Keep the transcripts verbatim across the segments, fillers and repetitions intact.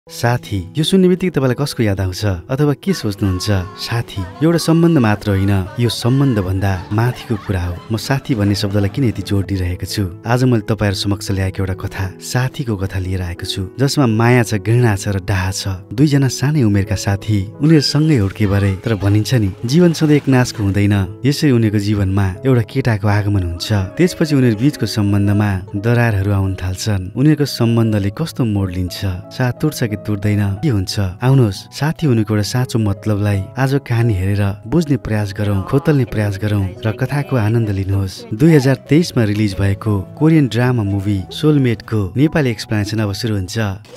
साथी यो सुन्ने बित्तिकै तपाईँलाई कसको याद आउँछ अथवा के सोच्नुहुन्छ? साथी एउटा सम्बन्ध मात्र होइन, यो सम्बन्ध भन्दा माथिको कुरा हो। म साथी भन्ने शब्दलाई किन यति जोड दिइरहेको छु? आज मैले तपाईँहरू समक्ष ल्याएको एउटा कथा, साथीको कथा लिएर आएको छु, जसमा माया छ, घृणा छ र डाहा छ। दुईजना सानै उमेरका साथी, उनीहरू सँगै हुर्के भरे, तर भनिन्छ नि जीवन सधैँ एक नासको हुँदैन। यसरी उनीहरूको जीवनमा एउटा केटाको आगमन हुन्छ। त्यसपछि उनीहरू बीचको सम्बन्धमा दरारहरू आउन थाल्छन्। उनीहरूको सम्बन्धले कस्तो मोड लिन्छ, साथ तुर्छ कि तुर्दैन, के हुन्छ? आउनुहोस्, साथी हुनुको एउटा साँचो मतलबलाई आज कहानी हेरेर बुझ्ने प्रयास गरौँ, खोतल्ने प्रयास गरौँ र कथाको आनन्द लिनुहोस्। दुई हजार तेइसमा रिलिज भएको कोरियन ड्रामा मुभी सोलमेटको नेपाली एक्सप्लेनेसन अब सुरु हुन्छ।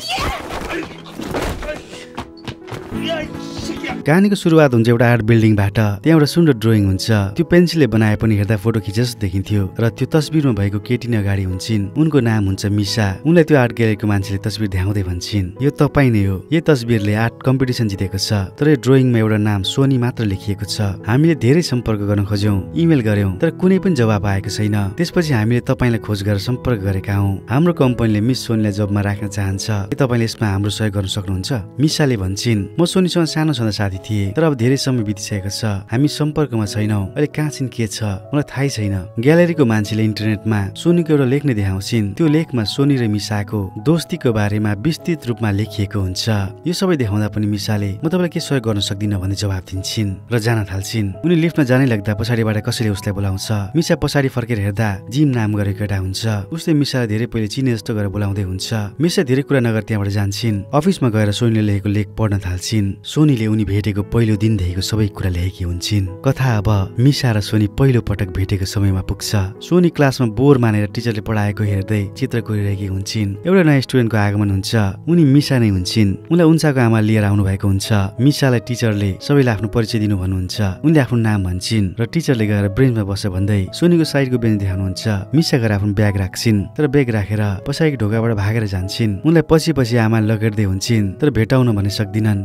कहानीको सुरुवात हुन्छ एउटा आर्ट बिल्डिङबाट। त्यहाँ एउटा सुन्दर ड्रइङ हुन्छ। त्यो पेन्सिलले बनाए पनि हेर्दा फोटो खिचे जस्तो देखिन्थ्यो र त्यो तस्बिरमा भएको केटी नै अगाडि हुन्छन्। उनको नाम हुन्छ मिसा। उनलाई त्यो आर्ट ग्यालरीको मान्छेले तस्बिर देखाउँदै भन्छन्, यो तपाईँ नै हो। यो तस्बिरले आर्ट कम्पिटिसन जितेको छ, तर यो ड्रइङमा एउटा नाम सोनी मात्र लेखिएको छ। हामीले धेरै सम्पर्क गर्न खोज्यौँ, इमेल गर्यौँ, तर कुनै पनि जवाब आएको छैन। त्यसपछि हामीले तपाईँलाई खोज गरेर सम्पर्क गरेका हौँ। हाम्रो कम्पनीले मिस सोनीलाई जबमा राख्न चाहन्छ। के तपाईँले यसमा हाम्रो सहयोग गर्न सक्नुहुन्छ? मिसाले भन्छन्, म सोनीसँग सानो छँदा साथी थिए, तर अब धेरै समय बितिसकेको छ। हामी सम्पर्कमा छैनौँ। अहिले कहाँ छिन्, के छ, मलाई थाहै छैन। ग्यालरीको मान्छेले इन्टरनेटमा सोनीको एउटा लेख नै देखाउँछिन्। त्यो लेखमा सोनी र मिसाको दोस्तीको बारेमा विस्तृत रूपमा लेखिएको हुन्छ। यो सबै देखाउँदा पनि मिसाले म तपाईँलाई के सहयोग गर्न सक्दिनँ भन्ने जवाब दिन्छन् र जान थाल्छिन्। उनी लिफ्टमा जानै लाग्दा पछाडिबाट कसैले उसलाई बोलाउँछ। मिसा पछाडि फर्केर हेर्दा जिम नाम गरेको केटा हुन्छ। उसले मिसालाई धेरै पहिले चिने जस्तो गरेर बोलाउँदै हुन्छ। मिसा धेरै कुरा नगर त्यहाँबाट जान्छन्। अफिसमा गएर सोनीले लेखेको लेख पढ्न थाल्छिन्। सोनीले उनी भेटेको पहिलो दिनदेखिको सबै कुरा लेखेकी हुन्छन्। कथा अब मिसा र सोनी पहिलो पटक भेटेको समयमा पुग्छ। सोनी क्लासमा बोर मानेर टिचरले पढाएको हेर्दै चित्र कोरिरहेकी हुन्छन्। एउटा नयाँ स्टुडेन्टको आगमन हुन्छ। उनी मिसा नै हुन्छन्। उनलाई उन्साको आमा लिएर आउनु भएको हुन्छ। मिसालाई टिचरले सबैलाई आफ्नो परिचय दिनु भन्नुहुन्छ। उनले आफ्नो नाम भन्छन् र टिचरले गएर बेन्चमा बस भन्दै सोनीको साइडको बेन्च देखाउनुहुन्छ। मिसा गएर आफ्नो ब्याग राख्छिन्, तर ब्याग राखेर पछाडिको ढोकाबाट भागेर जान्छन्। उनलाई पछि पछि आमाले लखेट्दै हुन्छन्, तर भेटाउन भने सक्दिनन्।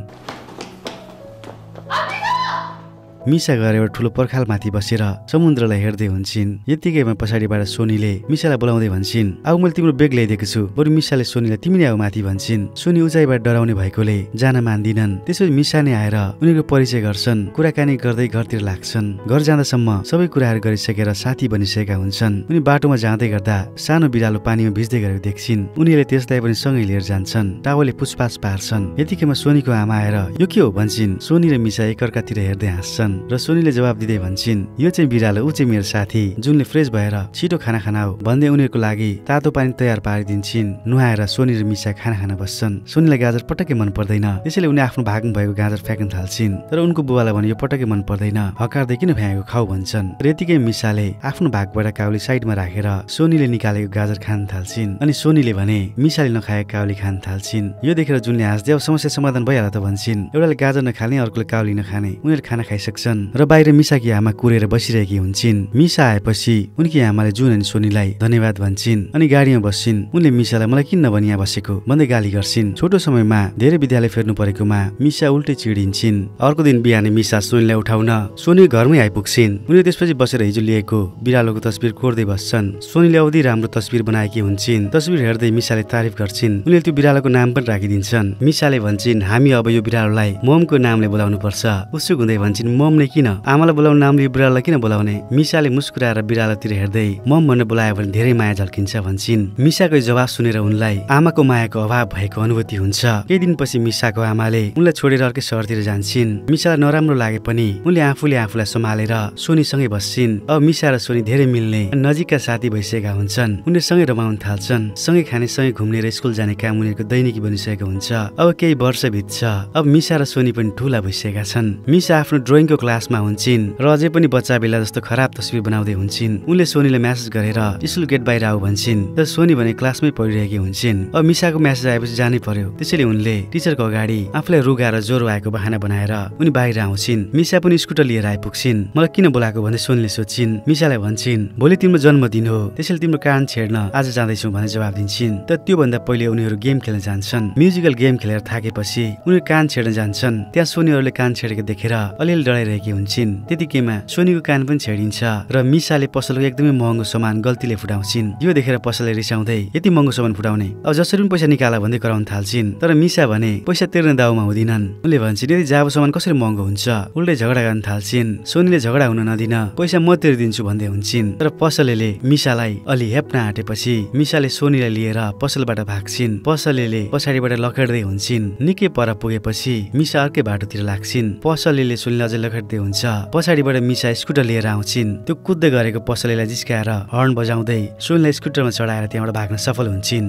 मिसा गएर एउटा ठुलो पर्खालमाथि बसेर समुद्रलाई हेर्दै हुन्छन्। यतिकैमा पछाडिबाट सोनीले मिसालाई बोलाउँदै भन्छन्, अब मैले तिम्रो बेग ल्याइदिएको छु। बरु मिसाले सोनीलाई तिमी नै आऊ माथि भन्छन्। सोनी उचाइबाट डराउने भएकोले जान मान्दिनन्। त्यसपछि मिसा नै आएर उनीहरूको परिचय गर्छन्। कुराकानी गर्दै घरतिर लाग्छन्। घर जाँदासम्म सबै कुराहरू गरिसकेर साथी बनिसकेका हुन्छन्। उनी बाटोमा जाँदै गर्दा सानो बिरालो पानीमा भिज्दै गरेको देख्छिन्। उनीहरूले त्यसलाई पनि सँगै लिएर जान्छन्। टावलले पुछपाछ पार्छन्। यतिकैमा सोनीको आमा आएर यो के हो भन्छन्। सोनी र मिसा एकअर्कातिर हेर्दै हाँस्छन् र सोनीले जवाब दिँदै भन्छन्, यो चाहिँ बिरालो, ऊ चाहिँ मेरो साथी, जुनले फ्रेस भएर छिटो खाना खाना हो भन्दै उनीहरूको लागि तातो पानी तयार पारिदिन्छन्। नुहाएर सोनी र मिसा खाना खान बस्छन्। सोनीलाई गाजर पटक्कै मन पर्दैन, त्यसैले उनी आफ्नो भाग्नु भएको गाजर फ्याँक्न थाल्छिन्। तर उनको बुबालाई भने यो पटक्कै मन पर्दैन, हकार्दै किन फ्याँकेको खाऊ भन्छन्। र यतिकै मिसाले आफ्नो भागबाट काउली साइडमा राखेर सोनीले निकालेको गाजर खान थाल्छिन्। अनि सोनीले भने मिसाले नखाएको काउली खान थाल्छिन्। यो देखेर जुनले हाँस्दै अब समस्या समाधान भइहाल्यो त भन्छन्। एउटाले गाजर नखाने, अर्कोले काउली नखाने। उनीहरू खाना खाइसक्छन् र बाहिर मिसाकी आमा कुरेर बसिरहेकी हुन्छन्। मिसा आएपछि उनकी आमाले जुन अनि सोनीलाई धन्यवाद भन्छन् अनि गाडीमा बस्छिन्। उनले मिसालाई मलाई किन नभनी यहाँ बसेको भन्दै गाली गर्छिन्। छोटो समयमा धेरै विद्यालय फेर्नु परेकोमा मिसा उल्टै चिडिन्छन्। अर्को दिन बिहानै मिसा सोनीलाई उठाउन सोनी घरमै आइपुग्छिन्। उनीहरू त्यसपछि बसेर हिजो लिएको बिरालोको तस्बिर कोर्दै बस्छन्। सोनीले औधी राम्रो तस्बिर बनाएकी हुन्छन्। तस्बिर हेर्दै मिसाले तारिफ गर्छिन्। उनीले त्यो बिरालोको नाम पनि राखिदिन्छन्। मिसाले भन्छन्, हामी अब यो बिरालोलाई ममको नामले बोलाउनु पर्छ। उत्सुक हुँदै भन्छन्, मम नै किन, आमालाई बोलाउने नामले बिरालोलाई किन बोलाउने? मिसाले मुस्कुराएर बिरालोतिर हेर्दै मम भनेर बोलायो भने धेरै माया झल्किन्छ भन्छन्। मिसाको जवाब सुनेर उनलाई आमाको मायाको अभाव भएको अनुभूति हुन्छ। केही दिनपछि मिसाको आमाले उनलाई छोडेर अर्कै सहरतिर जान्छन्। मिसालाई नराम्रो लागे पनि उनले आफूले आफूलाई सम्हालेर सोनीसँगै बस्छिन्। अब मिसा र सोनी धेरै मिल्ने नजिकका साथी भइसकेका हुन्छन्। उनीहरू सँगै रमाउन थाल्छन्। सँगै खाने, सँगै घुम्ने र स्कुल जाने काम उनीहरूको दैनिकी बनिसकेको हुन्छ। अब केही वर्ष बित्छ। अब मिसा र सोनी पनि ठुला भइसकेका छन्। मिसा आफ्नो ड्रइङको क्लासमा हुन्छन् र अझै पनि बच्चा बेला जस्तो खराब तस्बिर बनाउँदै हुन्छन्। उनले सोनीलाई म्यासेज गरेर स्कुल गेट बाहिर आऊ भन्छन्, तर सोनी भने क्लासमै पढिरहेकी हुन्छन्। अब मिसाको म्यासेज आएपछि जानै पर्यो, त्यसैले उनले टिचरको अगाडि आफूलाई रुगा र ज्वरो आएको बहाना बनाएर उनी बाहिर आउँछिन्। मिसा पनि स्कुटर लिएर आइपुग्छिन्। मलाई किन बोलाएको भन्दै सोनीले सोध्छिन्। मिसालाई भन्छन्, भोलि तिम्रो जन्मदिन हो, त्यसैले तिम्रो कान छेड्न आज जाँदैछौ भनेर जवाब दिन्छन्। तर त्योभन्दा पहिले उनीहरू गेम खेल्न जान्छन्। म्युजिकल गेम खेलेर थाकेपछि उनीहरू कान छेड्न जान्छन्। त्यहाँ सोनीहरूले कान छेडेको देखेर अलिअलि डराइरहेको गरिरहेकी हुन्छन्। त्यतिकैमा सोनीको कान पनि छेडिन्छ र मिसाले पसलको एकदमै महँगो सामान गल्तीले फुटाउँछिन्। यो देखेर पसलले रिसाउँदै यति महँगो सामान फुटाउने, अब जसरी पनि पैसा निकाला भन्दै कराउन थाल्छिन्। तर मिसा भने पैसा तिर्ने दाउमा हुँदिनन्। उनले भन्छन् यदि जाबो सामान कसरी महँगो हुन्छ। उल्टै झगडा गर्न थाल्छिन्। सोनीले झगडा हुन नदिन पैसा म तिर्दिन्छु भन्दै हुन्छन्। तर पसलेले मिसालाई अलि हेप्न आँटेपछि मिसाले सोनीलाई लिएर पसलबाट भाग्छिन्। पसलेले पछाडिबाट लखेड्दै हुन्छन्। निकै पर पुगेपछि मिसा अर्कै बाटोतिर लाग्छिन्। पसलेले सोनीलाई अझै लखेड्दै हुन्छ। पछाडिबाट मिसा स्कुटर लिएर आउँछिन्। त्यो कुद्दै गरेको पसलेलाई जिस्काएर हर्न बजाउँदै सोनीलाई स्कुटरमा चढाएर त्यहाँबाट भाग्न सफल हुन्छन्।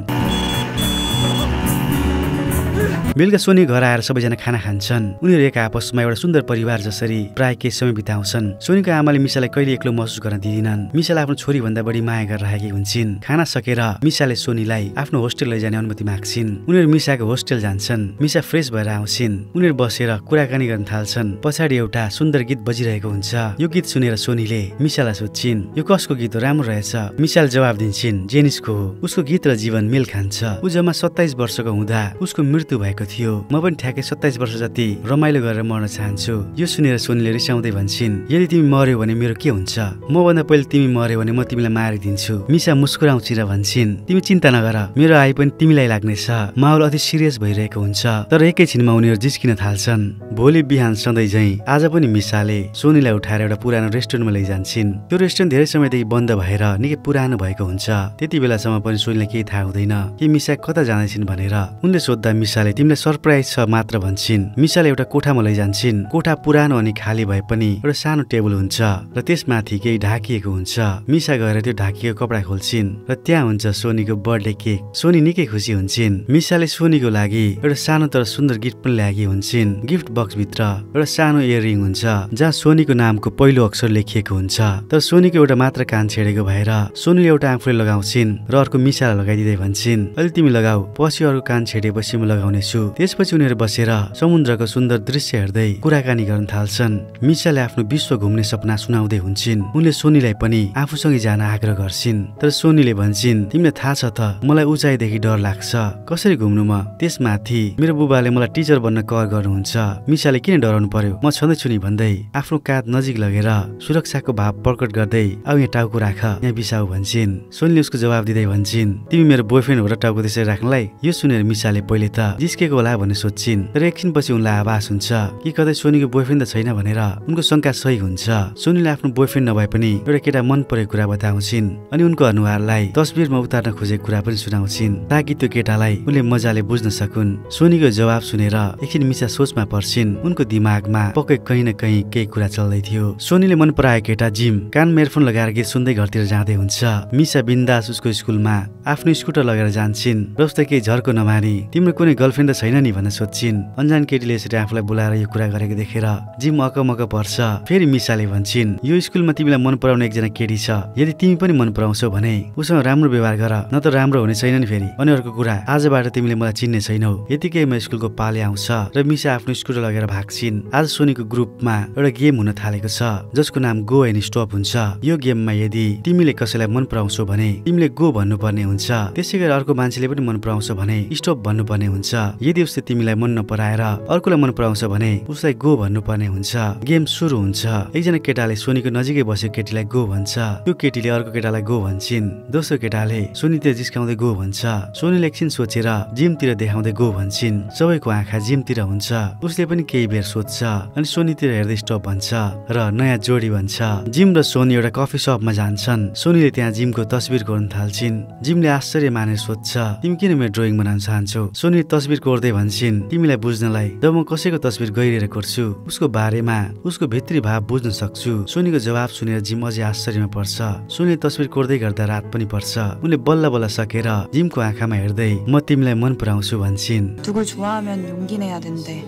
बेलुका सोनी घर आएर सबैजना खाना खान्छन्। उनीहरू एक आपसमा एउटा सुन्दर परिवार जसरी प्राय केही समय बिताउँछन्। सोनीको आमाले मिसालाई कहिले एक्लो महसुस गर्न दिँदिनन्। मिसालाई आफ्नो छोरी भन्दा बढी माया गरिरहेकी हुन्छन्। खाना सकेर मिसाले सोनीलाई आफ्नो होस्टेल लैजाने अनुमति माग्छिन्। उनीहरू मिसाको होस्टेल जान्छन्। मिसा फ्रेस भएर आउँछिन्। उनीहरू बसेर कुराकानी गर्न थाल्छन्। पछाडि एउटा सुन्दर गीत बजिरहेको हुन्छ। यो गीत सुनेर सोनीले मिसालाई सोध्छिन् यो कसको गीत हो, राम्रो रहेछ। मिसाले जवाब दिन्छन् जेनिसको हो। उसको गीत र जीवन मेल खान्छ। ऊ जम्मा सत्ताइस वर्षको हुँदा उसको मृत्यु भएको थियो। म पनि ठ्याक्कै सत्ताइस वर्ष जति रमाइलो गरेर मर्न चाहन्छु। यो सुनेर सोनीले रिसाउँदै भन्छन् यदि तिमी मर्यो भने मेरो के हुन्छ। म भन्दा पहिले तिमी मर्यो भने म तिमीलाई मारिदिन्छु। मिसा मुस्कुराउँछिन् र भन्छन् तिमी चिन्ता नगर, मेरो आइ पनि तिमीलाई लाग्नेछ। माहौल अति सिरियस भइरहेको हुन्छ। तर एकैछिनमा उनीहरू जिस्किन थाल्छन्। भोलि बिहान सधैँ झैँ आज पनि मिसाले सोनीलाई उठाएर एउटा पुरानो रेस्टुरेन्टमा लैजान्छन्। त्यो रेस्टुरेन्ट धेरै समयदेखि बन्द भएर निकै पुरानो भएको हुन्छ। त्यति बेलासम्म पनि सोनीलाई केही थाहा हुँदैन कि मिसा कता जाँदैछिन् भनेर। उनले सोद्धा मिसाले तिमीलाई सरप्राइज छ मात्र भन्छन्। मिसाले एउटा कोठामा लैजान्छन्। कोठा पुरानो अनि खाली भए पनि एउटा सानो टेबल हुन्छ र त्यसमाथि केही ढाकिएको हुन्छ। मिसा गएर त्यो ढाकिएको कपडा खोल्छिन् र त्यहाँ हुन्छ सोनीको बर्थडे केक। सोनी निकै खुसी हुन्छन्। मिसाले सोनीको लागि एउटा सानो तर सुन्दर गिफ्ट पनि ल्याएकी हुन्छन्। गिफ्ट बक्सभित्र एउटा सानो इयररिङ हुन्छ जहाँ सोनीको नामको पहिलो अक्षर लेखिएको हुन्छ। तर सोनीको एउटा मात्र कान छेडेको भएर सोनीले एउटा आफूले लगाउँछिन् र अर्को मिसालाई लगाइदिँदै भन्छन् अहिले तिमी लगाऊ, पछि अर्को कान छेडेपछि म लगाउनेछु। त्यसपछि उनीहरू बसेर समुद्रको सुन्दर दृश्य हेर्दै कुराकानी गर्न थाल्छन्। मिसाले आफ्नो विश्व घुम्ने सपना सुनाउँदै हुन्छन्। उनले सोनीलाई पनि आफूसँगै जान आग्रह गर्छिन्। तर सोनीले भन्छन् तिमीलाई थाहा छ त मलाई उचाइदेखि डर लाग्छ, कसरी घुम्नु म। त्यसमाथि मेरो बुबाले मलाई टिचर बन्न कर गर्नुहुन्छ। मिसाले किन डराउनु पर्यो, म छँदैछु नि भन्दै आफ्नो काँध नजिक लगेर सुरक्षाको भाव प्रकट गर्दै अब यहाँ टाउको राख, यहाँ बिसाउ भन्छन्। सोनीले उसको जवाब दिँदै भन्छन् तिमी मेरो बोयफ्रेन्ड हो र टाउको त्यसरी राख्नलाई। यो सुनेर मिसाले पहिले त जिस्केको होला भन्ने सोच्छिन्। तर एकछिनपछि उनलाई आभास हुन्छ कि कतै सोनीको बोयफ्रेन्ड त छैन भनेर उनको शंका सही हुन्छ। सोनीले आफ्नो बोयफ्रेन्ड नभए पनि एउटा केटा मन परेको कुरा बताउँछिन् अनि उनको अनुहारलाई तस्बिरमा उतार्न खोजेको कुरा पनि सुनाउँछिन् ताकि त्यो केटालाई उनले मजाले बुझ्न सकुन्। सोनीको जवाब सुनेर एकछिन मिसा सोचमा पर्छिन्। उनको दिमागमा पक्कै कहीँ न कहीँ केही कुरा चल्दै थियो। सोनीले मन पराएको केटा जिम कानमा इयरफोन लगाएर गीत सुन्दै घरतिर जाँदै हुन्छ। मिसा बिन्दास उसको स्कुलमा आफ्नो स्कुटर लगेर जान्छन् र उस्तै केही झर्को नमानी तिम्रो कुनै गर्लफ्रेन्ड त छैन नि भनेर सोध्छिन्। अन्जान केटीले यसरी आफूलाई बोलाएर यो कुरा गरेको देखेर जिम अकमक पर्छ। फेरि मिसाले भन्छन् यो स्कुलमा तिमीलाई मन पराउने एकजना केटी छ, यदि तिमी पनि मन पराउँछौ भने उसँग राम्रो व्यवहार गर, न त राम्रो हुने छैन नि। फेरि अनि अर्को कुरा आजबाट तिमीले मलाई चिन्ने छैनौ। यतिकैमा स्कुलको पाले आउँछ र मिसा आफ्नो स्कुटर लगेर भाग्छिन्। आज सोनीको ग्रुपमा एउटा गेम हुन थालेको छ जसको नाम गो एन्ड स्टप हुन्छ। यो गेममा यदि तिमीले कसैलाई मन पराउँछौ भने तिमीले गो भन्नुपर्ने हुन्छ, त्यसै गरी अर्को मान्छेले पनि मन पराउँछ भने स्टप भन्नुपर्ने हुन्छ। यदि उसले तिमीलाई मन नपराएर अर्कोलाई मन पराउँछ भने उसलाई गो भन्नुपर्ने हुन्छ। गेम सुरु हुन्छ। एकजना केटाले सोनीको नजिकै बसेको केटीलाई गो भन्छ। त्यो केटीले अर्को केटालाई गो भन्छन्। दोस्रो केटाले सोनीतिर जिस्काउँदै गो भन्छ। सोनीले एकछिन सोचेर जिमतिर देखाउँदै गो भन्छन्। सबैको आँखा जिमतिर हुन्छ। उसले पनि केही बेर सोध्छ अनि सोनीतिर हेर्दै स्टप भन्छ र नयाँ जोडी भन्छ। जिम र सोनी एउटा कफी सपमा जान्छन्। सोनीले त्यहाँ जिमको तस्बिर कोर्न थाल्छिन्। जिमले आश्चर्य मानेर सोध्छ तिमी किन मेरो ड्रइङ बनाउन चाहन्छौ। सोनी तस्बिर कोर्दै भन्छन् तिमीलाई बुझ्नलाई जब म कसैको तस्बिर गहिरेर कोर्छु उसको बारेमा उसको भित्री भाव बुझ्न सक्छु। सोनीको जवाब सुनेर जिम अझै आश्चर्यमा पर्छ। सोनीले तस्बिर कोर्दै गर्दा रात पनि पर्छ। उनले बल्ल बल्ल सकेर जिमको आँखामा हेर्दै म तिमीलाई मन पराउँछु भन्छन्। 누굴 좋아하면 용기 내야 된대.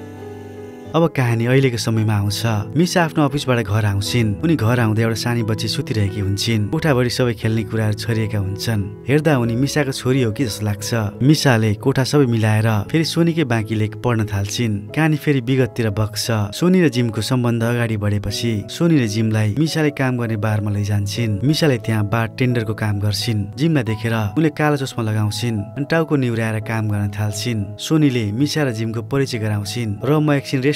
अब कहानी अहिलेको समयमा आउँछ। मिसा आफ्नो अफिसबाट घर आउँछिन्। उनी घर आउँदै एउटा सानी बच्ची सुतिरहेकी हुन्छन्। कोठाभरि सबै खेल्ने कुराहरू छरिएका हुन्छन्। हेर्दा उनी मिसाको छोरी हो कि जस्तो लाग्छ। मिसाले कोठा सबै मिलाएर फेरि सोनीकै बाँकी लेख पढ्न थाल्छिन्। कहानी फेरि विगततिर बग्छ। सोनी र जिमको सम्बन्ध अगाडि बढेपछि सोनीले जिमलाई मिसाले काम गर्ने बारमा लैजान्छन्। मिसाले त्यहाँ बार टेन्डरको काम गर्छिन्। जिमलाई देखेर उनले कालो चस्मा लगाउँछिन् अनि टाउको निहुर्याएर काम गर्न थाल्छिन्। सोनीले मिसा र जिमको परिचय गराउँछिन् र म एकछिन रेस्ट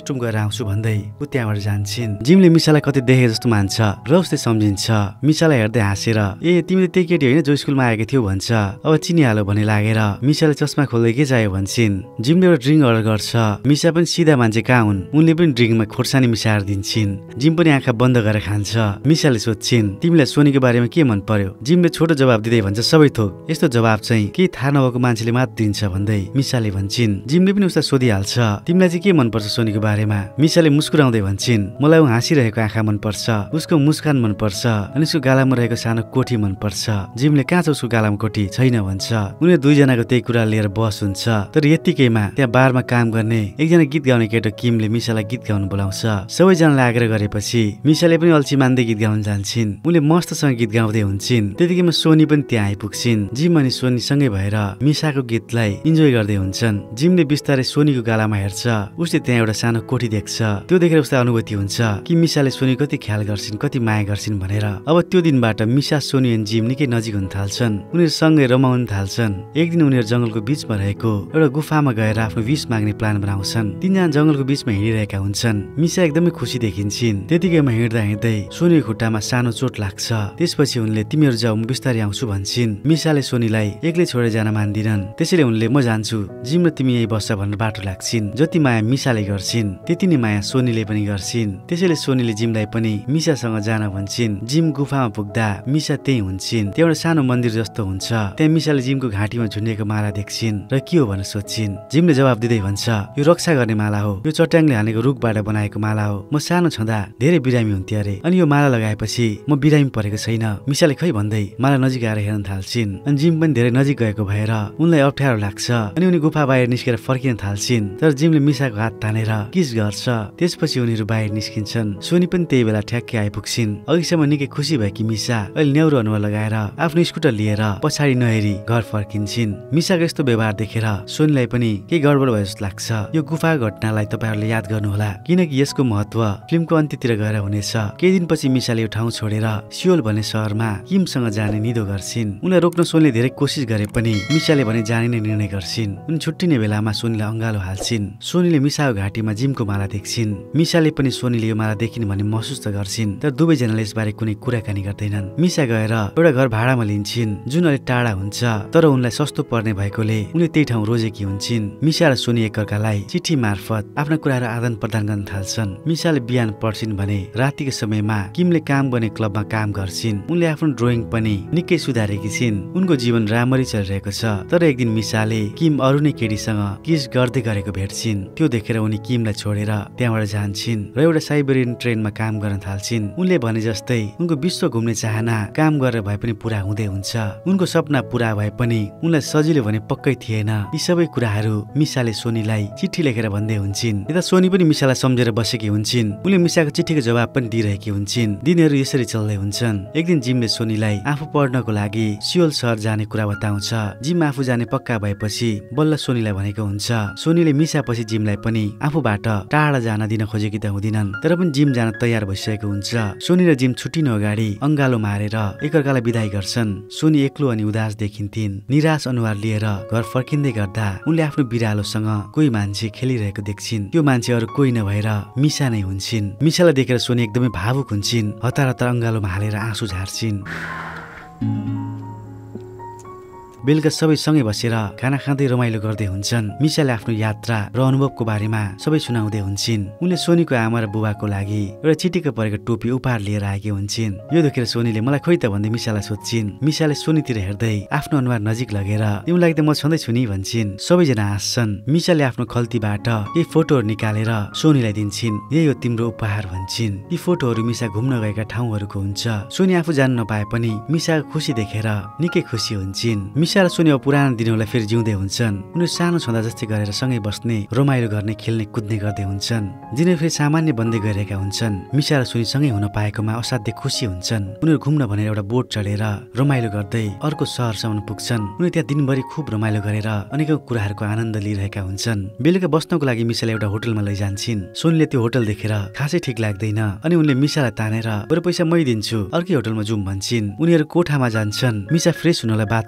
वासरुम गएर आउँछु भन्दै ऊ त्यहाँबाट जान्छन्। जिमले मिसालाई कतै देखे जस्तो मान्छ र उसले सम्झिन्छ। मिसालाई हेर्दै हाँसेर ए तिमी त त्यही केटी होइन जो स्कुलमा आएको थियो भन्छ। अब चिनिहाल्यो भन्ने लागेर मिसाले चस्मा खोल्दै के चाहियो भन्छन्। जिमले एउटा ड्रिङ्क अर्डर गर्छ। मिसा पनि सिधा मान्छे कहाँ हुन्, उनले पनि ड्रिङ्कमा खोर्सानी मिसाएर दिन्छन्। जिम पनि आँखा बन्द गरेर खान्छ। मिसाले सोध्छिन् तिमीलाई सोनीको बारेमा के मन पर्यो? जिमले छोटो जवाब दिँदै भन्छ सबै थोक। यस्तो जवाब चाहिँ केही थाहा नभएको मान्छेले मात्र दिन्छ भन्दै मिसाले भन्छन्। जिमले पनि उसलाई सोधिहाल्छ तिमीलाई चाहिँ के मनपर्छ सोनीको बारेमा? मिसाले मुस्कुराउँदै भन्छन् मलाई ऊ हाँसिरहेको आँखा मनपर्छ, उसको मुस्कान मनपर्छ अनि उसको गालामा रहेको सानो कोठी मनपर्छ। जिमले कहाँ छ उसको गालामा कोठी? छैन भन्छ। उनीहरू दुईजनाको त्यही कुरा लिएर बहस हुन्छ। तर यत्तिकैमा त्यहाँ बारमा काम गर्ने एकजना गीत गाउने केटो किमले मिसालाई गीत गाउनु बोलाउँछ। सबैजनाले आग्रह गरेपछि मिसाले पनि अल्छी मान्दै गीत गाउन जान्छन्। उनले मस्तसँग गीत गाउँदै हुन्छन्। त्यतिकैमा सोनी पनि त्यहाँ आइपुग्छिन्। जिम अनि सोनी सँगै भएर मिसाको गीतलाई इन्जोय गर्दै हुन्छन्। जिमले बिस्तारै सोनीको गालामा हेर्छ। उसले त्यहाँ एउटा सानो कोठी देख्छ। त्यो देखेर उसलाई अनुभूति हुन्छ कि मिसाले सोनी कति ख्याल गर्छिन्, कति माया गर्छिन् भनेर। अब त्यो दिनबाट मिसा, सोनी अनि जिम निकै नजिक हुन थाल्छन्। उनीहरू सँगै रमाउन थाल्छन्। एक दिन उनीहरू जंगलको बीचमा रहेको एउटा गुफामा गएर आफ्नो विष माग्ने प्लान बनाउँछन्। तीनजना जंगलको बीचमा हिँडिरहेका हुन्छन्। मिसा एकदमै खुसी देखिन्छन्। त्यतिकैमा हिँड्दा हिँड्दै सोनीको खुट्टामा सानो चोट लाग्छ। त्यसपछि उनले तिमीहरू जाऊ म बिस्तारै आउँछु भन्छन्। मिसाले सोनीलाई एक्लै छोडेर जान मान्दिनन्। त्यसैले उनले म जान्छु, जिम र तिमी यही बस्छ भनेर बाटो लाग्छिन्। जति माया मिसाले गर्छिन् त्यति नै माया सोनीले पनि गर्छिन्। त्यसैले सोनीले जिमलाई पनि मिसासँग जान भन्छन्। जिम गुफामा पुग्दा मिसा त्यही हुन्छन्। त्यहाँ एउटा सानो मन्दिर जस्तो हुन्छ। त्यहाँ मिसाले जिमको घाँटीमा झुन्डिएको माला देख्छिन् र के हो भनेर सोध्छिन्। जिमले जवाब दिँदै भन्छ यो रक्षा गर्ने माला हो, यो चट्याङले हानेको रुखबाट बनाएको माला हो। म सानो छँदा धेरै बिरामी हुन्थे अरे, अनि यो माला लगाएपछि म बिरामी परेको छैन। मिसाले खै भन्दै माला नजिक आएर हेर्न थाल्छिन्। अनि जिम पनि धेरै नजिक गएको भएर उनलाई अप्ठ्यारो लाग्छ अनि उनी गुफा बाहिर निस्केर फर्किन थाल्छिन्। तर जिमले मिसाको हात तानेर किस गर्छ। त्यसपछि उनीहरू बाहिर निस्किन्छन्। सोनी पनि त्यही बेला ठ्याक्कै आइपुग्छिन्। अघिसम्म निकै खुसी भएकी मिसा अहिले न्याउरो अनुहार लगाएर आफ्नो स्कुटर लिएर पछाडि नहेरी घर फर्किन्छन्। मिसाको यस्तो व्यवहार देखेर सोनीलाई पनि केही गडबड भयो जस्तो लाग्छ। यो गुफाको घटनालाई तपाईहरुले याद गर्नुहोला, किनकि यसको महत्व फिल्मको अन्त्यतिर गएर हुनेछ। केही दिनपछि मिसाले यो ठाउँ छोडेर सियोल भन्ने शहरमा किमसँग जाने निधो गर्छिन्। उनलाई रोक्न सोनीले धेरै कोसिस गरे पनि मिसाले भने जाने नै निर्णय गर्छिन्। उनी छुट्टिने बेलामा सोनीलाई अंगालो हाल्छिन्। सोनीले मिसाको घाँटीमा जिमको माला देख्छिन्। मिसाले पनि सोनीले यो माला देखिन् भन्ने महसुस त गर्छिन्, तर दुवैजनाले यसबारे कुनै कुराकानी गर्दैनन्। मिसा गएर एउटा घर भाडामा लिन्छिन् जुन अलि टाढा हुन्छ, तर उनलाई सस्तो पर्ने भएकोले उनले त्यही ठाउँ रोजेकी हुन्छन्। मिसा र सोनी एकअर्कालाई चिठी मार्फत आफ्ना कुराहरू आदान प्रदान गर्न थाल्छन्। मिसाले बिहान पढ्छिन् भने रातिको समयमा किमले काम गर्ने क्लबमा काम गर्छिन्। उनले आफ्नो ड्रइङ पनि निकै सुधारेकी छिन्। उनको जीवन राम्ररी चलिरहेको छ। तर एक दिन मिसाले किम अरू नै केटीसँग किस गर्दै गरेको भेट्छिन्। त्यो देखेर उनी किमलाई छोडेर त्यहाँबाट जान्छिन् र एउटा साइबेरियन ट्रेनमा काम गर्न थाल्छिन्। उनले भने जस्तै उनको विश्व घुम्ने चाहना काम गरेर भए पनि पूरा हुँदै हुन्छ। उनको सपना पूरा भए पनि उनलाई सजिलो भने पक्कै थिएन। यी सबै कुराहरू मिसाले सोनीलाई चिठी लेखेर भन्दै हुन्छन्। यता सोनी पनि मिसालाई सम्झेर बसेकी हुन्छन्। उनले मिसाको चिठीको जवाब पनि दिइरहेकी हुन्छन्। दिनहरू यसरी चल्दै हुन्छन्। एक दिन जिमले सोनीलाई आफू पढ्नको लागि सियोल सहर जाने कुरा बताउँछ। जिम आफू जाने पक्का भएपछि बल्ल सोनीलाई भनेको हुन्छ। सोनीले मिसापछि जिमलाई पनि आफूबाट टाढा जान दिन खोजेकी त हुँदिनन्, तर पनि जिम जान तयार भइसकेको हुन्छ। सोनी र जिम छुट्टिनु अगाडि अंगालो मारेर एकअर्कालाई बिदाई गर्छन्। सोनी एक्लो अनि उदास देखिन्थिन्। निराश अनुहार लिएर घर फर्किँदै गर्दा उनले आफ्नो बिरालोसँग कोही मान्छे खेलिरहेको देख्छिन्। त्यो मान्छे अरू कोही नभएर मिसा नै हुन्छन्। मिसालाई देखेर सोनी एकदमै भावुक हुन्छन्। हतार हतार अंगालोमा हालेर आँसु झार्छिन्। बेलुका सबै सँगै बसेर खाना खाँदै रमाइलो गर्दै हुन्छन्। मिसाले आफ्नो यात्रा र अनुभवको बारेमा सबै सुनाउँदै हुन्छन्। उनले सोनीको आमा र बुबाको लागि एउटा चिटिक्क परेको टोपी उपहार लिएर आएकी हुन्छन्। यो देखेर सोनीले मलाई खोइ त भन्दै मिसालाई सोध्छिन्। मिसाले सोनीतिर हेर्दै आफ्नो अनुहार नजिक लगेर तिमीलाई त म छँदैछु नि भन्छन्। सबैजना हाँस्छन्। मिसाले आफ्नो खल्तीबाट केही फोटोहरू निकालेर सोनीलाई दिन्छन्। यही हो तिम्रो उपहार भन्छन्। यी फोटोहरू मिसा घुम्न गएका ठाउँहरूको हुन्छ। सोनी आफू जान्न नपाए पनि मिसाको खुसी देखेर निकै खुसी हुन्छन्। मिसा र सोनी अब पुरानो दिनहरूलाई फेरि जिउँदै हुन्छन्। उनीहरू सानो छँदा जस्तै गरेर सँगै बस्ने, रमाइलो गर्ने, खेल्ने, कुद्ने गर्दै हुन्छन्। दिनै फेरि सामान्य बन्दै गइरहेका हुन्छन्। मिसा र सोनी सँगै हुन पाएकोमा असाध्य खुसी हुन्छन्। उनीहरू घुम्न भनेर एउटा बोट चढेर रमाइलो गर्दै अर्को सहरसम्म पुग्छन्। उनीहरू त्यहाँ दिनभरि खुब रमाइलो गरेर अनेकौं कुराहरूको आनन्द लिइरहेका हुन्छन्। बेलुका बस्नको लागि मिसाले एउटा होटलमा लैजान्छन्। सोनीले त्यो होटल देखेर खासै ठिक लाग्दैन अनि उनले मिसालाई तानेर बरु पैसा मै दिन्छु अर्कै होटलमा जाउँ भन्छन्। उनीहरू कोठामा जान्छन्। मिसा फ्रेस हुनलाई बाथरुममा जान्छ।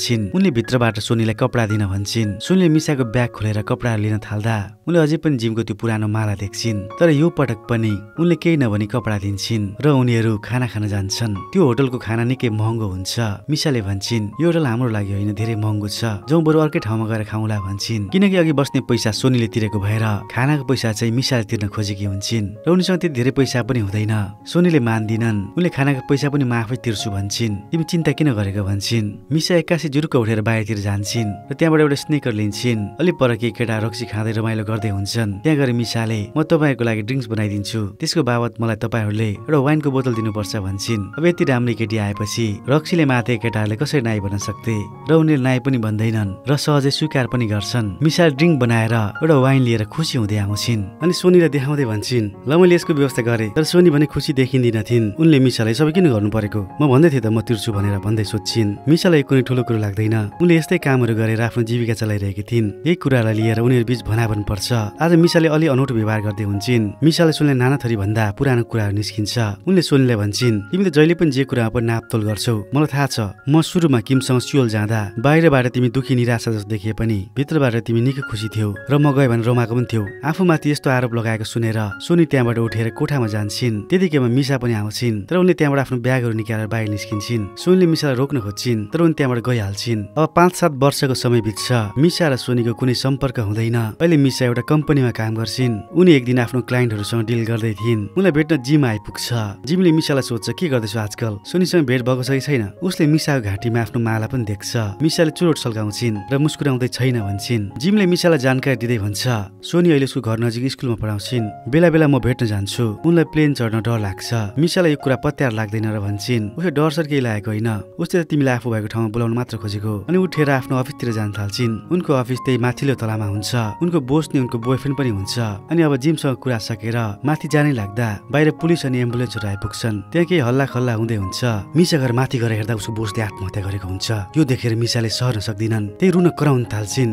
भन्छन्। उनले भित्रबाट सोनीलाई कपडा दिन भन्छन्। सोनीले मिसाको ब्याग खोलेर कपडाहरू लिन थाल्दा उनले अझै पनि जिमको त्यो पुरानो माला देख्छिन्। तर यो पटक पनि उनले केही नभनी कपडा दिन्छन् र उनीहरू खाना खान जान्छन्। त्यो होटलको खाना निकै महँगो हुन्छ। मिसाले भन्छन् यो होटल हाम्रो लागि होइन, धेरै महँगो छ, जाउँ बरु अर्कै ठाउँमा गएर खाउँला भन्छन्। किनकि अघि बस्ने पैसा सोनीले तिरेको भएर खानाको पैसा चाहिँ मिसाले तिर्न खोजेकी हुन्छन् र उनीसँग त्यति धेरै पैसा पनि हुँदैन। सोनीले मान्दिनन्। उनले खानाको पैसा पनि म आफै तिर्छु भन्छन्। तिमी चिन्ता किन गरेको भन्छन्। मिसा एक्कासी जुरुक्क उठेर बाहिरतिर जान्छन् र त्यहाँबाट एउटा स्नेकर लिन्छन्। अलि पर केही केटा रक्सी खाँदै रमाइलो गर्दै हुन्छन्। त्यहाँ गएर मिसाले म तपाईँको लागि ड्रिङ्क्स बनाइदिन्छु, त्यसको बाबत मलाई तपाईँहरूले एउटा वाइनको बोतल दिनुपर्छ भन्छन्। अब यति राम्री केटी आएपछि रक्सीले माथे केटाहरूले कसरी नाइ भन्न सक्थे र उनीहरूले नाइ पनि भन्दैनन् र सहजै स्वीकार पनि गर्छन्। मिसाले ड्रिङ्क बनाएर एउटा वाइन लिएर खुसी हुँदै आउँछिन् अनि सोनीलाई देखाउँदै भन्छन् ल मैले यसको व्यवस्था गरेँ। तर सोनी भने खुसी देखिँदैन थिइन्। उनले मिसालाई सबै किन गर्नु परेको, म भन्दै थिएँ त म तिर्छु भनेर भन्दै सोध्छिन्। मिसालाई कुनै ठुलो कुरो लाग्दैन। उनले यस्तै कामहरू गरेर आफ्नो जीविका चलाइरहेकी थिइन्। यही कुरालाई लिएर उनीहरू बीच भनाभन पर्छ। आज मिसाले अलि अनौठो व्यवहार गर्दै हुन्छन्। मिसाले सोनीलाई नाना थरी भन्दा पुरानो कुराहरू निस्किन्छ। उनले सोनीलाई भन्छन् तिमी त जहिले पनि जे कुरामा पनि नापतोल गर्छौ, मलाई थाहा छ। म सुरुमा किमसँग सियोल जाँदा बाहिरबाट तिमी दुखी निराशा जस्तो देखिए पनि भित्रबाट तिमी निकै खुसी थियौ र म गए भने रोमाको पनि थियौ। आफूमाथि यस्तो आरोप लगाएको सुनेर सोनी त्यहाँबाट उठेर कोठामा जान्छन्। त्यतिकैमा मिसा पनि आउँछिन् तर उनले त्यहाँबाट आफ्नो ब्यागहरू निकालेर बाहिर निस्किन्छन्। सोनीले मिसालाई रोक्न खोज्छिन् तर उनी त्यहाँबाट गइहाल्छिन्। अब पाँच सात वर्षको समय बित्छ। मिसा र सोनीको कुनै सम्पर्क हुँदैन। अहिले मिसा एउटा कम्पनीमा काम गर्छिन्। उनी एक दिन आफ्नो क्लाइन्टहरूसँग डिल गर्दै थिइन्। उनलाई भेट्न जिम आइपुग्छ। जिमले मिसालाई सोध्छ के गर्दैछौ आजकल, सोनीसँग भेट भएको छ कि छैन। उसले मिसाको घाँटीमा आफ्नो माला पनि देख्छ। मिसाले चुरोट सल्काउँछिन् र मुस्कुराउँदै छैन भन्छन्। जिमले मिसालाई जानकारी दिँदै भन्छ सोनी अहिले उसको घर नजिक स्कुलमा पढाउँछिन्, बेला बेला म भेट्न जान्छु, उनलाई प्लेन चढ्न डर लाग्छ। मिसालाई यो कुरा पत्यार लाग्दैन र भन्छन् उसले डर सर केही लागेको होइन, उसले त तिमीलाई आफू भएको ठाउँमा बोलाउन मात्र खोजेको। अनि उठेर आफ्नो अफिसतिर जान थाल्छिन्। उनको अफिस त्यही माथिल्लो तलामा हुन्छ। उनको बोस नि उनको बोयफ्रेन्ड पनि हुन्छ। अनि अब जिमसँग कुरा सकेर माथि जानै लाग्दा बाहिर पुलिस अनि एम्बुलेन्सहरू आइपुग्छन्। त्यहाँ केही हल्ला खल्ला हुँदै हुन्छ। मिसा घर माथि गएर हेर्दा उसको बोसले आत्महत्या गरेको हुन्छ। यो देखेर मिसाले सहन सक्दिनन्, त्यही रुन कराउन थाल्छिन्।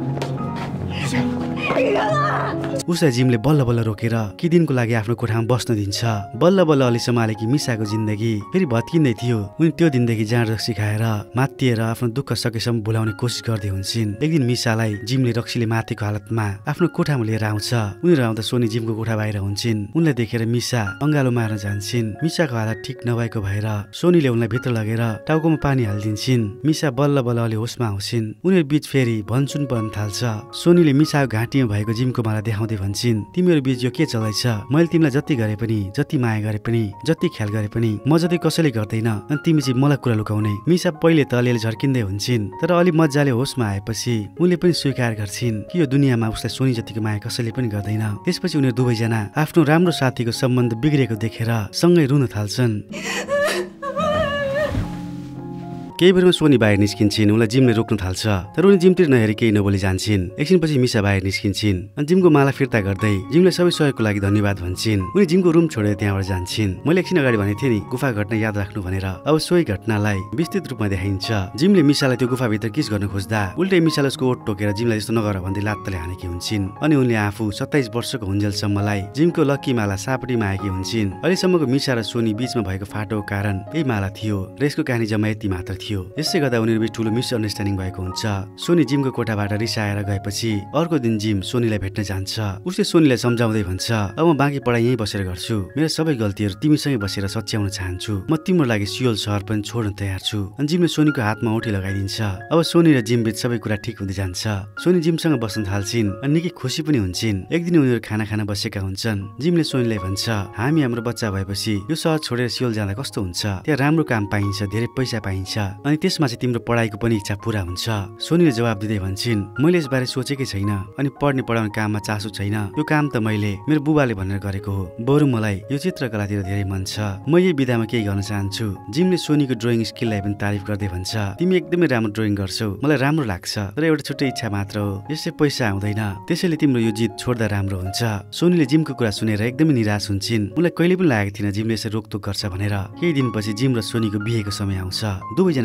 उसलाई जिमले बल्ल बल्ल रोकेर कि दिनको लागि आफ्नो कोठामा बस्न दिन्छ। बल्ल बल्ल अलि सम्हालेकी मिसाको जिन्दगी फेरि भत्किँदै थियो। उनी त्यो दिनदेखि जाँड रक्सी खाएर मात्तिएर आफ्नो दुःख सकेसम्म भुलाउने कोसिस गर्दै हुन्छन्। एक दिन मिसालाई जिमले रक्सीले मातेको हालतमा आफ्नो कोठामा लिएर आउँछ। उनीहरू आउँदा सोनी जिमको कोठा बाहिर हुन्छन्। उनलाई देखेर मिसा अङ्गालो मार्न जान्छन्। मिसाको हालत ठिक नभएको भएर सोनीले उनलाई भित्र लगेर टाउकोमा पानी हालिदिन्छन्। मिसा बल्ल बल्ल अलि होसमा आउँछिन्। उनीहरू बीच फेरि भनसुन पर्न थाल्छ। सोनीले मिसाको घाँटीमा भएको जिमको माला देखाउँदै भन्छन् तिमीहरू बीच यो के चल्दैछ, मैले तिमीलाई जति गरे पनि, जति माया गरे पनि, जति ख्याल गरे पनि म जति कसैले गर्दैन, अनि तिमी चाहिँ मलाई कुरा लुकाउने। मिसा पहिले त अलिअलि झर्किँदै हुन्छन् तर अलि मजाले होसमा आएपछि उनले पनि स्वीकार गर्छिन् कि यो दुनियाँमा उसलाई सोनी जतिको माया कसैले पनि गर्दैन। त्यसपछि उनीहरू दुवैजना आफ्नो राम्रो साथीको सम्बन्ध बिग्रेको देखेर सँगै रुन थाल्छन्। केही बेरमा सोनी बाहिर निस्किन्छन्। उनलाई जिमले रोक्न थाल्छ तर उनी जिमतिर नहेरी केही नबोली जान्छन्। एकछिनपछि मिसा बाहिर निस्किन्छन् अनि जिमको माला फिर्ता गर्दै जिमले सबै सहयोगको लागि धन्यवाद भन्छन्। उनी जिमको रुम छोडेर त्यहाँबाट जान्छन्। मैले एकछिन अगाडि भनेको थिएँ नि गुफा घटना याद राख्नु भनेर, अब सोही घटनालाई विस्तृत रूपमा देखाइन्छ। जिमले मिसालाई त्यो गुफाभित्र किस गर्न खोज्दा उल्टै मिसाले उसको ओठ टोकेर जिमलाई यस्तो नगर भन्दै लात्तले हानेकी हुन्छन्। अनि उनले आफू सत्ताइस वर्षको हुन्जेलसम्मलाई जिमको लक्की माला सापटीमा आएकी हुन्छन्। अहिलेसम्मको मिसा र सोनी बीचमा भएको फाटोको कारण यही माला थियो र यसको कहानी जम्मा यति मात्र थियो। यसै गर्दा उनीहरू बीच ठुलो मिसअन्डरस्ट्यान्डिङ भएको हुन्छ। सोनी जिमको कोठाबाट रिसाएर गएपछि अर्को दिन जिम सोनीलाई भेट्न जान्छ। उसले सोनीलाई सम्झाउँदै भन्छ अब म बाँकी पढाइ यहीँ बसेर गर्छु, मेरो सबै गल्तीहरू तिमीसँगै बसेर सच्याउन चाहन्छु, म तिम्रो लागि सियोल सहर पनि छोड्न तयार छु। अनि जिमले सोनीको हातमा औँठी लगाइदिन्छ। अब सोनी र जिम बीच सबै कुरा ठिक हुँदै जान्छ। सोनी जिमसँग बस्न थाल्छिन् अनि निकै खुसी पनि हुन्छन्। एक दिन उनीहरू खाना खाना बसेका हुन्छन्। जिमले सोनीलाई भन्छ हामी हाम्रो बच्चा भएपछि यो सहर छोडेर सियोल जाँदा कस्तो हुन्छ, त्यहाँ राम्रो काम पाइन्छ, धेरै पैसा पाइन्छ, अनि त्यसमा चाहिँ तिम्रो पढाइको पनि इच्छा पूरा हुन्छ। सोनीले जवाब दिँदै भन्छन् मैले यसबारे सोचेकै छैन, अनि पढ्ने पढाउने काममा चासो छैन, यो काम त मैले मेरो बुबाले भनेर गरेको हो, बरु मलाई यो चित्रकलातिर धेरै मन छ, म यही विधामा केही गर्न चाहन्छु। जिमले सोनीको ड्रइङ स्किललाई पनि तारिफ गर्दै भन्छ तिमी एकदमै राम्रो ड्रइङ गर्छौ, मलाई राम्रो लाग्छ, तर एउटा छुट्टै इच्छा मात्र हो, यसै पैसा आउँदैन, त्यसैले तिम्रो यो जित छोड्दा राम्रो हुन्छ। सोनीले जिमको कुरा सुनेर एकदमै निराश हुन्छन्। उनलाई कहिले पनि लागेको थिएन जिमले यसरी रोकटोक गर्छ भनेर। केही दिनपछि जिम र सोनीको बिहेको समय आउँछ। दुवैजना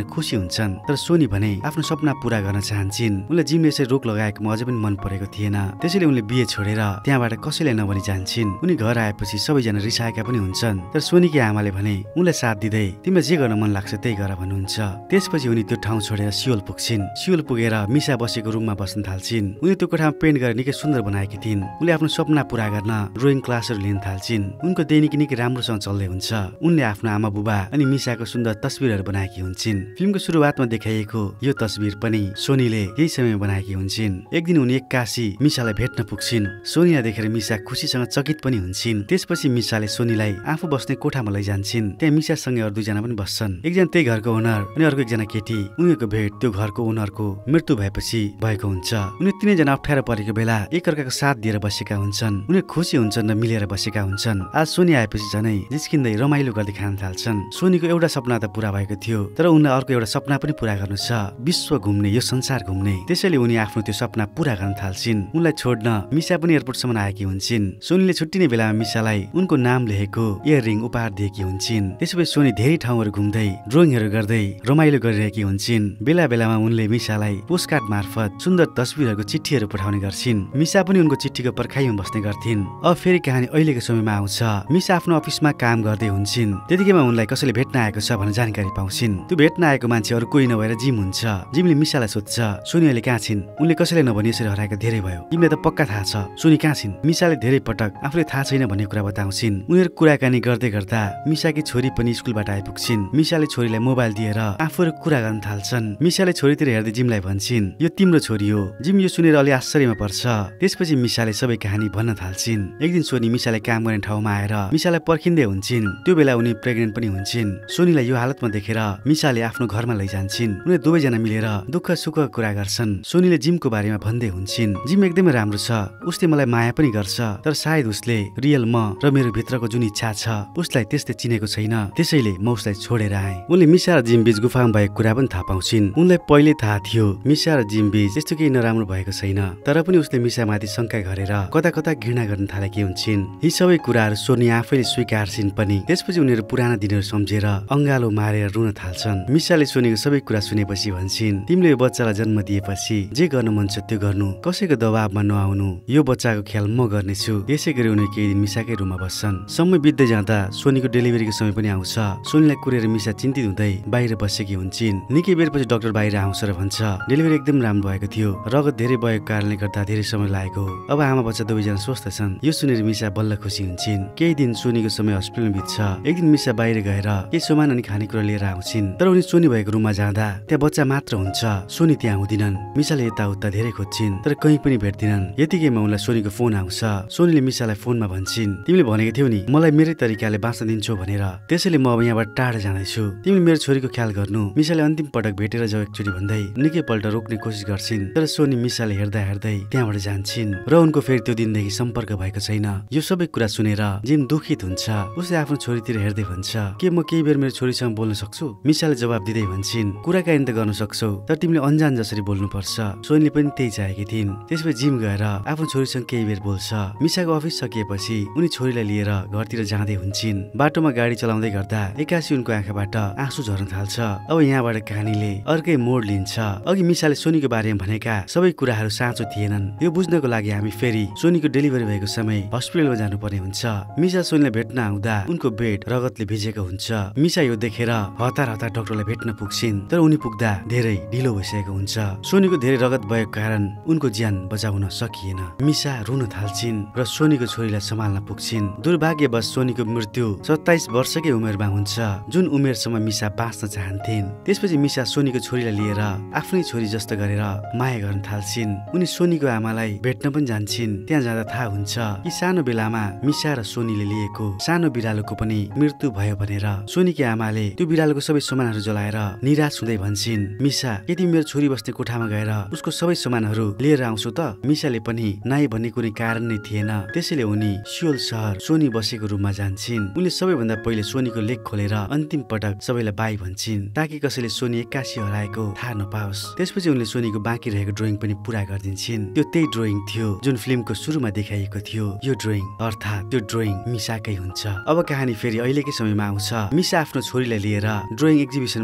दुवैजना खुसी हुन्छन्। तर सोनी भने आफ्नो सपना पूरा गर्न चाहन्छन्। उनले जिमले यसरी रोक लगाएकोमा अझै पनि मन परेको थिएन। त्यसैले उनले बिहे छोडेर त्यहाँबाट कसैलाई नभनी जान्छन्। उनी घर आएपछि सबैजना रिसाएका पनि हुन्छन्। तर सोनीकी आमाले भने उनलाई साथ दिँदै तिमीलाई जे गर्न मन लाग्छ त्यही गर भन्नुहुन्छ। त्यसपछि उनी त्यो ठाउँ छोडेर सियोल पुग्छिन्। सियोल पुगेर मिसा बसेको रुममा बस्न थाल्छिन्। उनी त्यो कोठामा पेन्ट गरेर निकै सुन्दर बनाएकी थिइन्। उनले आफ्नो सपना पूरा गर्न ड्रइङ क्लासहरू लिन थाल्छिन्। उनको दैनिकी निकै राम्रोसँग चल्दै हुन्छ। उनले आफ्नो आमा बुबा अनि मिसाको सुन्दर तस्बिरहरू बनाएकी हुन्छन्। फिल्मको सुरुवातमा देखाइएको यो तस्बिर पनि सोनीले यही समयमा बनाएकी हुन्छन्। एक दिन उनी एक्कासी मिसालाई भेट्न पुग्छिन्। सोनीलाई देखेर मिसा खुसीसँग चकित पनि हुन्छन्। त्यसपछि मिसाले सोनीलाई आफू बस्ने कोठामा लैजान्छन्। त्यहाँ मिसासँगै अरू दुईजना पनि बस्छन्। एकजना त्यही घरको ओनर अनि अर्को एकजना केटी। उनीहरूको भेट त्यो घरको ओनरको मृत्यु भएपछि भएको हुन्छ। उनी तीनैजना अप्ठ्यारो परेको बेला एकअर्काको साथ दिएर बसेका हुन्छन्। उनी खुसी हुन्छन् र मिलेर बसेका हुन्छन्। आज सोनी आएपछि झनै जिस्किँदै रमाइलो गर्दै खान थाल्छन्। सोनीको एउटा सपना त पूरा भएको थियो, तर उनलाई अर्को एउटा सपना पनि पूरा गर्नु छ, विश्व घुम्ने, यो संसार घुम्ने। त्यसैले उनी आफ्नो त्यो सपना पूरा गर्न थाल्छिन्। उनलाई छोड्न मिसा पनि एयरपोर्टसम्म आएकी हुन्छन्। सोनीले छुट्टिने बेलामा मिसालाई उनको नाम लेखेको इयररिङ उपहार दिएकी हुन्छन्। त्यसपछि सोनी धेरै ठाउँहरू घुम्दै ड्रइङहरू गर्दै रमाइलो गरिरहेकी हुन्छन्। बेला बेलामा उनले मिसालाई पोस्टकार्ड मार्फत सुन्दर तस्बिरहरूको चिठीहरू पठाउने गर्छिन्। मिसा पनि उनको चिठीको पर्खाइमा बस्ने गर्थिन्। अब फेरि कहानी अहिलेको समयमा आउँछ। मिसा आफ्नो अफिसमा काम गर्दै हुन्छन्। त्यतिकैमा उनलाई कसैले भेट्न आएको छ भनेर जानकारी पाउँछिन्। त्यो भेट्न आएको मान्छे अरू कोही नभएर जिम हुन्छ। जिमले मिसालाई सोध्छ, सोनी अहिले कहाँ छिन्? उनले कसैले नभनी यसरी हराएको धेरै भयो, तिमीलाई त पक्का थाहा छ सोनी कहाँ छिन्? मिसाले धेरै पटक आफूले थाहा छैन भन्ने कुरा बताउँछिन्। उनीहरू कुराकानी गर्दै गर्दा मिसाकी छोरी पनि स्कुलबाट आइपुग्छिन्। मिसाले छोरीलाई मोबाइल दिएर आफूहरू कुरा गर्न थाल्छन्। मिसाले छोरीतिर हेर्दै जिमलाई भन्छन्, यो तिम्रो छोरी हो। जिम यो सुनेर अलि आश्चर्यमा पर्छ। त्यसपछि मिसाले सबै कहानी भन्न थाल्छिन्। एक दिन सोनी मिसाले काम गर्ने ठाउँमा आएर मिसालाई पर्खिँदै हुन्छन्। त्यो बेला उनी प्रेग्नेन्ट पनि हुन्छन्। सोनीलाई यो हालतमा देखेर मिसाले आफ्नो घरमा लैजान्छन्। उनी दुवैजना मिलेर दुःख सुख कुरा गर्छन्। सोनीले जिमको बारेमा भन्दै हुन्छन्, जिम एकदमै राम्रो छ, उसले मलाई माया पनि गर्छ, तर सायद उसले रियल म र मेरो भित्रको जुन इच्छा छ उसलाई त्यस्तै चिनेको छैन, त्यसैले म उसलाई छोडेर आएँ। उनले मिसा र जिम बीच गुफामा भएको कुरा पनि थाहा पाउँछिन्। उनलाई पहिले थाहा थियो मिसा र जिम बीच त्यस्तो केही नराम्रो भएको छैन, तर पनि उसले मिसामाथि शंका गरेर कता कता घृणा गर्न थालेकी हुन्छन्। यी सबै कुराहरू सोनी आफैले स्वीकार्छिन् पनि। त्यसपछि उनीहरू पुराना दिनहरू सम्झेर अंगालो मारेर रुन थाल्छन्। मिसाले सोनीको सबै कुरा सुनेपछि भन्छन्, तिमीले यो बच्चालाई जन्म दिएपछि जे गर्न मन छ त्यो गर्नु, कसैको दबावमा नआउनु, यो बच्चाको ख्याल म गर्नेछु। यसै गरी उनी केही दिन मिसाकै रुममा बस्छन्। समय बित्दै जाँदा सोनीको डेलिभरीको समय पनि आउँछ। सोनीलाई कुरेर मिसा चिन्तित हुँदै बाहिर बसेकी हुन्छन्। निकै बेरपछि डाक्टर बाहिर आउँछ र भन्छ, डेलिभरी एकदम राम्रो भएको थियो, रगत धेरै भएको कारणले गर्दा धेरै समय लागेको, अब आमा बच्चा दुवैजना स्वस्थ छन्। यो सुनेर मिसा बल्ल खुसी हुन्छन्। केही दिन सोनीको समय हस्पिटलमा बित्छ। एक दिन मिसा बाहिर गएर केही सामान अनि खानेकुरा लिएर आउँछिन्। तर उनी सोनी भएको रुममा जाँदा त्यहाँ बच्चा मात्र हुन्छ, सोनी त्यहाँ हुँदिनन्। मिसाले यताउता धेरै खोज्छिन् तर कहीँ पनि भेट्दिनन्। यतिकैमा उनलाई सोनीको फोन आउँछ। सोनीले मिसालाई फोनमा भन्छन्, तिमीले भनेको थियौ नि मलाई मेरै तरिकाले बाँच्न दिन्छौ भनेर, त्यसैले म अब यहाँबाट टाढा जाँदैछु, तिमीले मेरो छोरीको ख्याल गर्नु। मिसाले अन्तिम पटक भेटेर जाऊ एकचोटि भन्दै निकै पल्ट रोक्ने कोसिस गर्छिन्। तर सोनी मिसाले हेर्दा हेर्दै त्यहाँबाट जान्छन् र उनको फेरि त्यो दिनदेखि सम्पर्क भएको छैन। यो सबै कुरा सुनेर जिम दुखित हुन्छ। उसले आफ्नो छोरीतिर हेर्दै भन्छ, के म केही बेर मेरो छोरीसँग बोल्न सक्छु? मिसाले जवाब दिँदै भन्छन्, कुराकानी त गर्न सक्छौ, तर तिमीले अन्जान जसरी बोल्नुपर्छ। सोनीले पनि त्यही चाहेकी थिइन्। त्यसपछि जिम गएर आफ्नो छोरीसँग केही बेर बोल्छ। मिसाको अफिस सकिएपछि उनी छोरीलाई लिएर घरतिर जाँदै हुन्छन्। बाटोमा गाडी चलाउँदै गर्दा एक्कासी उनको आँखाबाट आँसु झर्न थाल्छ। अब यहाँबाट कहानीले अर्कै मोड लिन्छ। अघि मिसाले सोनीको बारेमा भनेका सबै कुराहरू साँचो थिएनन्। यो बुझ्नको लागि हामी फेरि सोनीको डेलिभरी भएको समय हस्पिटलमा जानुपर्ने हुन्छ। मिसा सोनीलाई भेट्न आउँदा उनको बेड रगतले भिजेको हुन्छ। मिसा यो देखेर हतार हतार डाक्टरलाई भेट्न पुग्छिन्, तर उनी पुग्दा धेरै ढिलो भइसकेको हुन्छ। सोनीको धेरै रगत भएको कारण उनको ज्यान बचाउन सकिएन। मिसा रुन थाल्छिन् र सोनीको छोरीलाई सम्हाल्न पुग्छिन्। दुर्भाग्यवश सोनीको मृत्यु सत्ताइस वर्षकै उमेरमा हुन्छ, जुन उमेरसम्म मिसा बाँच्न चाहन्थिन्। त्यसपछि मिसा सोनीको छोरीलाई लिएर आफ्नै छोरी जस्तो गरेर माया गर्न थाल्छिन्। उनी सोनीको आमालाई भेट्न पनि जान्छन्। त्यहाँ जाँदा थाहा हुन्छ कि सानो बेलामा मिसा र सोनीले लिएको सानो बिरालोको पनि मृत्यु भयो भनेर। सोनीकी आमाले त्यो बिरालोको सबै सामानहरू जलाएर निराश हुँदै भन्छन्, मिसा के तिमी मेरो छोरी बस्ने कोठामा गएर उसको सबै सामानहरू लिएर आउँछौ त? मिसाले पनि नाइ भन्ने कुनै कारण नै थिएन। त्यसैले उनी सियोल सहर सोनी बसेको रुममा जान्छन्। उनले सबैभन्दा पहिले सोनीको लेख खोलेर अन्तिम पटक सबैलाई बाई भन्छन्, ताकि कसैले सोनी एक्कासी हराएको थाहा नपाओस्। त्यसपछि उनले सोनीको बाँकी रहेको ड्रइङ पनि पूरा गरिदिन्छन्। त्यो त्यही ड्रइङ थियो जुन फिल्मको सुरुमा देखाइएको थियो। यो ड्रइङ अर्थात् त्यो ड्रइङ मिसाकै हुन्छ। अब कहानी फेरि अहिलेकै समयमा आउँछ। मिसा आफ्नो छोरीलाई लिएर ड्रइङ एक्जिबिसनमा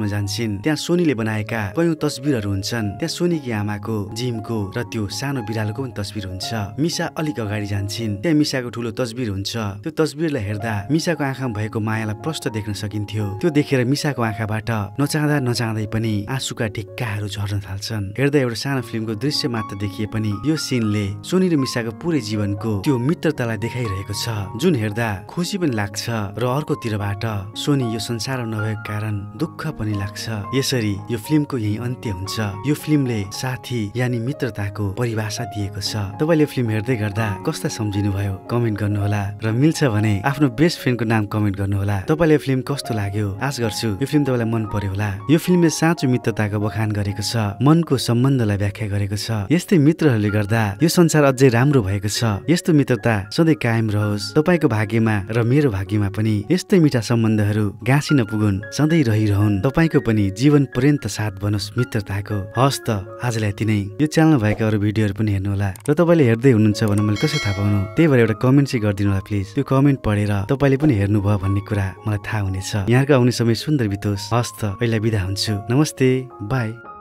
जान्छन्। त्यहाँ सोनीले बनाएका कयौं तस्बिरहरू हुन्छन्। त्यहाँ सोनीकी आमाको, जिमको र त्यो सानो बिरालोको पनि तस्बिर हुन्छ। मिसा अलिक अगाडि जान्छन्। त्यहाँ मिसाको ठुलो तस्बिर हुन्छ। त्यो तस्बिरलाई हेर्दा मिसाको आँखामा भएको मायालाई प्रष्ट देख्न सकिन्थ्यो। त्यो देखेर मिसाको आँखाबाट नचाहँदा नचाहँदै पनि आँसुका ढिक्काहरू झर्न थाल्छन्। हेर्दा एउटा सानो फिल्मको दृश्य मात्र देखिए पनि यो सिनले सोनी र मिसाको पुरै जीवनको त्यो मित्रतालाई देखाइरहेको छ, जुन हेर्दा खुसी पनि लाग्छ र अर्कोतिरबाट सोनी यो संसारमा नभएको कारण दुःख पनि लाग्छ। यसरी यो फिल्मको यही अन्त्य हुन्छ। यो फिल्मले साथी यानी मित्रताको परिभाषा दिएको छ। तपाईले फिल्म हेर्दै गर्दा कस्ता सम्झिनु भयो कमेन्ट गर्नुहोला र मिल्छ भने आफ्नो बेस्ट फ्रेन्डको नाम कमेन्ट गर्नुहोला। तपाईलाई फिल्म कस्तो लाग्यो? आश गर्छु यो फिल्म तपाईलाई मन पर्यो होला। यो फिल्मले साँचो मित्रताको बखान गरेको छ, मनको सम्बन्धलाई व्याख्या गरेको छ। यस्तै मित्रहरूले गर्दा यो संसार अझै राम्रो भएको छ। यस्तो मित्रता सधैँ कायम रहोस् तपाईको भाग्यमा र मेरो भाग्यमा पनि। यस्तै मिठा सम्बन्धहरू गाँसी नपुगुन्, सधैँ रहिरहन्। तपाईको पनि जीवन पर्यन्त साथ बनोस् मित्रताको। हस् त आजलाई यति नै। यो च्यानलमा भएका अरू भिडियोहरू पनि हेर्नुहोला र तपाईले हेर्दै हुनुहुन्छ भने मैले कसरी थाहा पाउनु? त्यही भएर एउटा कमेन्ट चाहिँ गरिदिनु होला प्लिज। त्यो कमेन्ट पढेर तपाईले पनि हेर्नुभयो भन्ने कुरा मलाई थाहा हुनेछ। यहाँको आउने समय सुन्दर बितोस्। हस् त पहिला बिदा हुन्छु। नमस्ते, बाई।